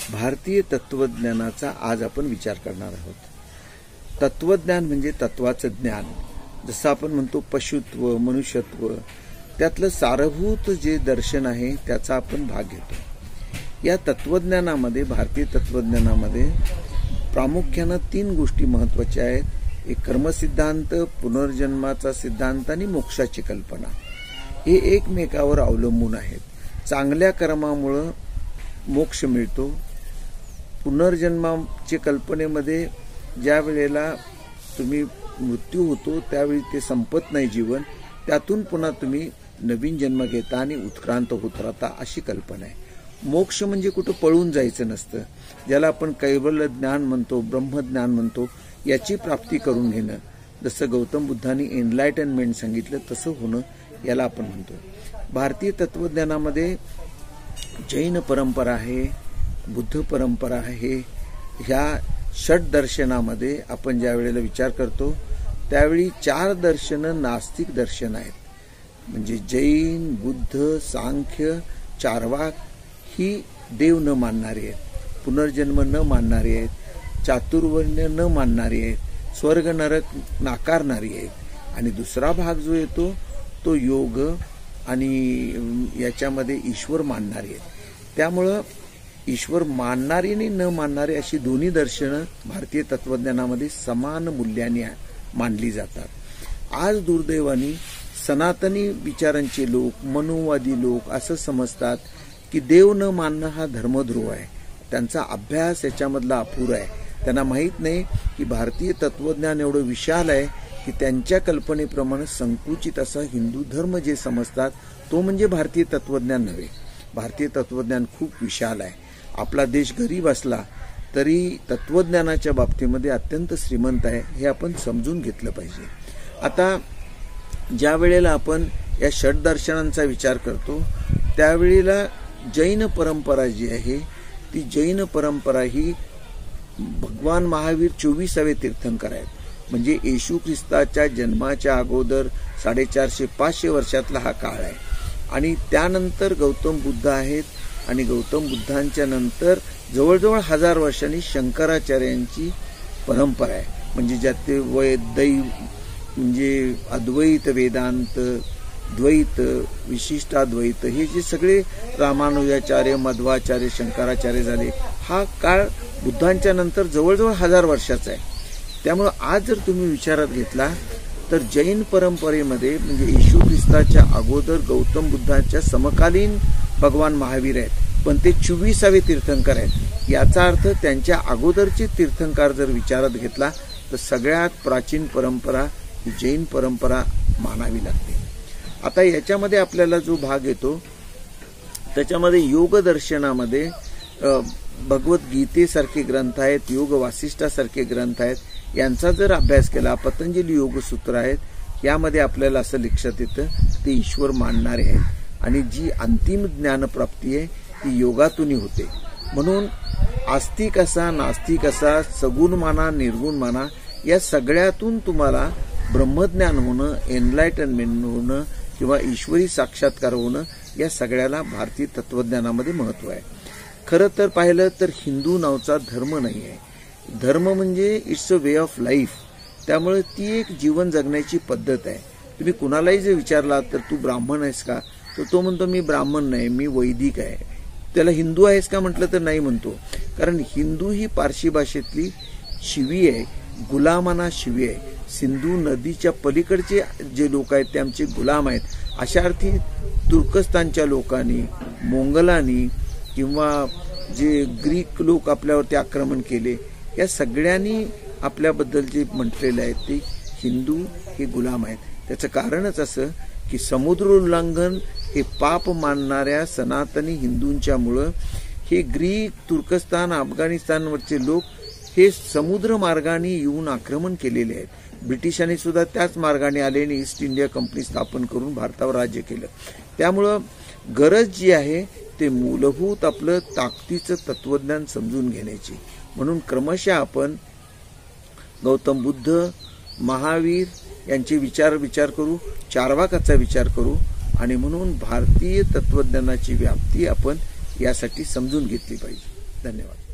भारतीय तत्वज्ञानाचा आज आपण विचार करणार आहोत। तत्वज्ञान म्हणजे तत्वाचं ज्ञान, जसं आपण म्हणतो पशुत्व, मनुष्यत्व, त्यातलं सारभूत जे दर्शन आहे त्याचा आपण भाग घेतो। या तत्वज्ञानामध्ये, भारतीय तत्वज्ञानामध्ये प्रामुख्याने 3 गोष्टी महत्त्वाच्या आहेत। एक कर्मसिद्धांत, पुनर्जन्माचा सिद्धांत आणि मोक्षाची कल्पना। हे एकमेकावर अवलंबून आहेत। चांगल्या कर्मामुळे मोक्ष मिळतो। पुनर्जन्माच्या कल्पनेमध्ये ज्या वेळेला तुम्ही मृत्यू होतो त्यावेळी ते संपत नाही जीवन, त्यातून पुन्हा तुम्ही नवीन जन्म घेता आणि उत्क्रांत होत राहता, अशी कल्पना आहे। मोक्ष म्हणजे कुठं पळून जायचं नसतं, ज्याला आपण कैवल्य ज्ञान म्हणतो, ब्रह्मज्ञान म्हणतो, याची प्राप्ती करून घेणं। जसं गौतम बुद्धांनी एनलायटनमेंट सांगितलं तसं होणं, याला आपण म्हणतो। भारतीय तत्वज्ञानामध्ये जैन परंपरा आहे, बुद्ध परंपरा आहे। ह्या षट दर्शनामध्ये आपण ज्या वेळेला विचार करतो त्यावेळी 4 दर्शनं नास्तिक दर्शन आहेत, म्हणजे जैन, बुद्ध, सांख्य, चार्वाक ही देव न मानणारी आहेत, पुनर्जन्म न मानणारी आहेत, चातुर्वर्ण्य न मानणारी आहेत, स्वर्ग नरक नाकारणारी आहेत। आणि दुसरा भाग जो येतो तो योग आणि याच्यामध्ये ईश्वर मानणारी आहेत। त्यामुळं ईश्वर मानणारी आणि न मानणारी अशी दोन्ही दर्शनं भारतीय तत्वज्ञानामध्ये समान मूल्याने मानली जातात। आज दुर्दैवाने सनातनी विचारांचे लोक, मनुवादी लोक असं समजतात की देव न मानणं हा धर्मद्रोह आहे। त्यांचा अभ्यास याच्यामधला अपुरा आहे। त्यांना माहीत नाही की भारतीय तत्वज्ञान एवढं विशाल आहे की त्यांच्या कल्पनेप्रमाणे संकुचित असा हिंदू धर्म जे समजतात तो म्हणजे भारतीय तत्वज्ञान नव्हे। भारतीय तत्वज्ञान खूप विशाल आहे। आपला देश गरीब असला तरी तत्वज्ञानाच्या बाबतीमध्ये अत्यंत श्रीमंत आहे, हे आपण समजून घेतलं पाहिजे। आता ज्या वेळेला आपण या षट दर्शनांचा विचार करतो त्यावेळेला जैन परंपरा जी आहे ती जैन परंपरा ही भगवान महावीर 24वे तीर्थंकर आहेत, म्हणजे येशू ख्रिस्ताच्या जन्माच्या अगोदर 450-500 वर्षातला हा काळ आहे। आणि त्यानंतर गौतम बुद्ध आहेत आणि गौतम बुद्धांच्या नंतर जवळजवळ 1000 वर्षांनी शंकराचार्यांची परंपरा आहे, म्हणजे ज्यात दैव म्हणजे अद्वैत वेदांत, द्वैत, विशिष्टाद्वैत, हे जे सगळे रामानुजाचार्य, मध्वाचार्य, शंकराचार्य झाले, हा काळ बुद्धांच्या नंतर जवळजवळ 1000 वर्षाचा आहे। त्यामुळे आज जर तुम्ही विचारात घेतला तर जैन परंपरेमध्ये म्हणजे येशू ख्रिस्ताच्या अगोदर गौतम बुद्धांच्या समकालीन भगवान महावीर आहेत, पण ते 24वे तीर्थंकर आहेत। याचा अर्थ त्यांच्या अगोदरचे तीर्थंकर जर विचारात घेतला तर सगळ्यात प्राचीन परंपरा ही जैन परंपरा मानावी लागते। आता याच्यामध्ये आपल्याला जो भाग येतो त्याच्यामध्ये योग दर्शनामध्ये भगवद्गीतेसारखे ग्रंथ आहेत, योग वासिष्ठासारखे ग्रंथ आहेत, यांचा जर अभ्यास केला, पतंजली योगसूत्र आहेत, यामध्ये आपल्याला असं लक्षात येतं ते ईश्वर मानणारे आहेत आणि जी अंतिम ज्ञानप्राप्ती आहे ती योगातून होते। म्हणून आस्तिक असा, नास्तिक असा, सगुण माना, निर्गुण माना, या सगळ्यातून तुम्हाला ब्रह्मज्ञान होणं, एनलायटनमेंट होणं किंवा ईश्वरी साक्षात्कार होणं, या सगळ्याला भारतीय तत्वज्ञानामध्ये महत्त्व आहे। खरं तर पाहिलं तर हिंदू नावचा धर्म नाही आहे। धर्म म्हणजे it's a way of life, त्यामुळे ती एक जीवन जगण्याची पद्धत आहे। तुम्ही कुणालाही जर विचारला तर तू ब्राह्मण आहेस का, तर तो म्हणतो मी ब्राह्मण नाही, मी वैदिक आहे। त्याला हिंदू आहेस का म्हटलं तर नाही म्हणतो, कारण हिंदू ही पारशी भाषेतली शिवी आहे, गुलामाना शिवी आहे। सिंधू नदीच्या पलीकडचे जे लोक आहेत ते आमचे गुलाम आहेत, अशा अर्थी तुर्कस्तानच्या लोकांनी, मोंगलांनी किंवा जे ग्रीक लोक आपल्यावरती आक्रमण केले, या सगळ्यांनी आपल्याबद्दल जे म्हटलेलं आहे ते हिंदू हे गुलाम आहेत। त्याचं कारणच असं की समुद्र उल्लंघन हे पाप मानणाऱ्या सनातनी हिंदूंच्यामुळं हे ग्रीक, तुर्कस्तान, अफगाणिस्तानवरचे लोक हे समुद्र मार्गाने येऊन आक्रमण केलेले आहेत। ब्रिटिशांनी सुद्धा त्याच मार्गाने आले आणि ईस्ट इंडिया कंपनी स्थापन करून भारतावर राज्य केलं। त्यामुळं गरज जी आहे ते मूलभूत आपलं ताकदीचं तत्वज्ञान समजून घेण्याची। म्हणून क्रमशः आपण गौतम बुद्ध, महावीर यांचे विचार करू, चार्वाकाचा विचार करू आणि म्हणून भारतीय तत्वज्ञानाची व्याप्ती आपण यासाठी समजून घेतली पाहिजे। धन्यवाद.